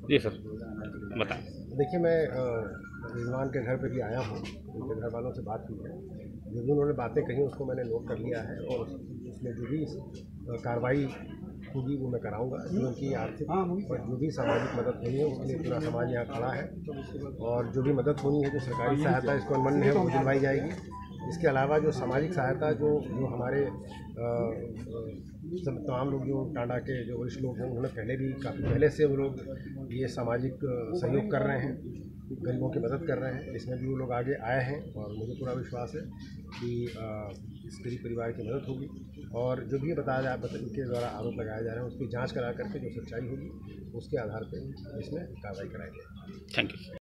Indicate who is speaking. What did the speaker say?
Speaker 1: जी sir, बताएं।
Speaker 2: देखिए, मैं रिजवान के घर पे भी आया हूँ, उनके घर वालों से बात हुई है। जो भी उन्होंने बातें कही उसको मैंने नोट कर लिया है और उसमें जो भी कार्रवाई होगी वो मैं कराऊंगा। जो उनकी आर्थिक और जो भी सामाजिक मदद होनी है उसके लिए पूरा समाज यहाँ खड़ा है और जो भी मदद होनी है, जो सरकारी सहायता इसको अनमन्य है वो दिलवाई जाएगी। इसके अलावा जो सामाजिक सहायता जो जो हमारे सब तमाम लोग जो टांडा के जो वरिष्ठ लोग हैं उन्होंने पहले भी काफ़ी पहले से वो लोग ये सामाजिक सहयोग कर रहे हैं, गरीबों की मदद कर रहे हैं। इसमें भी वो लोग आगे आए हैं और मुझे पूरा विश्वास है कि इस गरीब परिवार की मदद होगी और जो भी बताया इनके द्वारा आरोप लगाए जा रहे हैं उसकी जांच करा करके जो सच्चाई होगी उसके आधार पर इसमें कार्रवाई कराई जाएगी।
Speaker 1: Thank you.